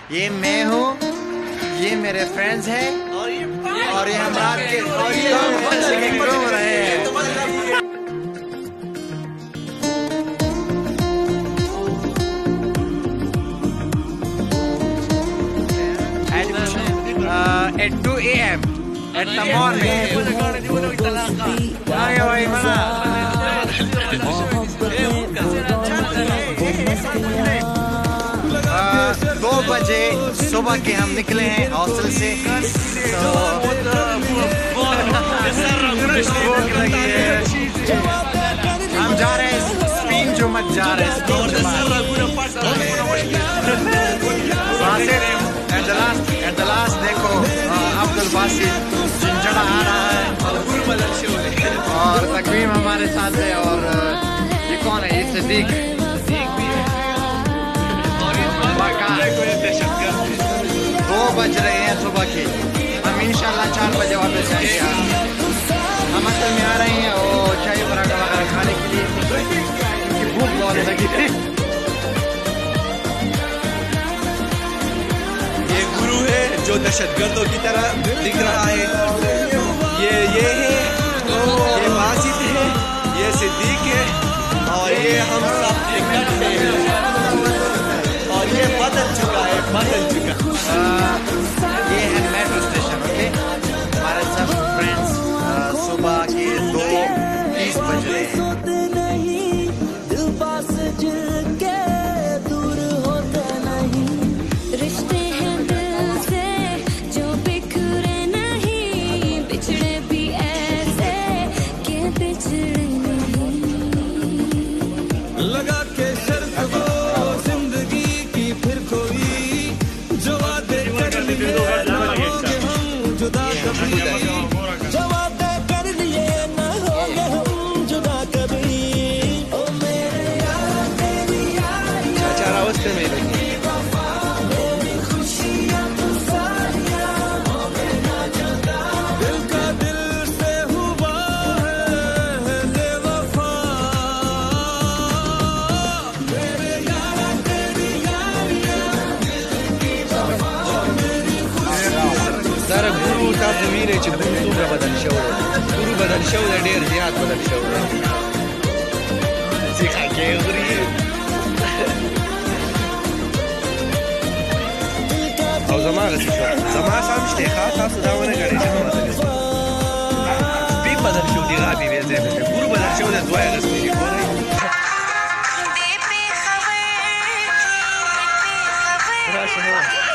ये मैं हूँ, ये मेरे फ्रेंड्स हैं और ये हम रात के घूम रहे हैं। At 2 a.m. at the morning. दो बजे सुबह के हम निकले हैं हॉस्टल से। हम जा रहे हैं स्पेन जो मत जा रहे हैं। एट द लास्ट देखो अब्दुल बासित जिंजड़ा आ रहा है और तकवीम हमारे साथ है और ये कौन है? ये सिद्दीक भी है। 2 बज रहे हैं सुबह के। हम इंशाल्लाह 4 बजे वापस जाएंगे। हम असल में आ रहे हैं और चाय पराठा वगैरह खाने के लिए क्योंकि भूख बहुत लगी है। ये गुरु है जो दहशतगर्दों की तरह दिख रहा है। ये है, ये बासित है, ये सिद्दीक है और ये हम सब इकट्ठे हैं और ये बदल चुका है, बदल चुका। ये है मेट्रो स्टेशन। ओके, हमारे सब फ्रेंड्स सुबह के 2:30 बज रहे हैं। लगा के शर्त वो जिंदगी की फिर कोई जो वादे कर लिए न होंगे हम जुदा कभी। जो वादे कर लिए न होंगे हम जुदा कभी। ओ मेरे यार तेरी यारियां चाचा अवस्थे में लगी। मेरी खुशियां तो सारियां हो गए ना जुदा। दिल का दिल से हुआ है बेवफा। سر ګورو تاسو وینئ چې ګورو څومره بدل شوی دی. ګورو بدل شوی دی، ډېر زیات بدل شوی دی. ځکه کې غري او زما غسې شو زما سم شته ښه تاسو دا ونه ګڼئ چې ښه بدل شو. سپین بدل شو دي غابي بیا ځای ته ګورو بدل شوی دی. دوه یې غسې دي ګورئ. راشه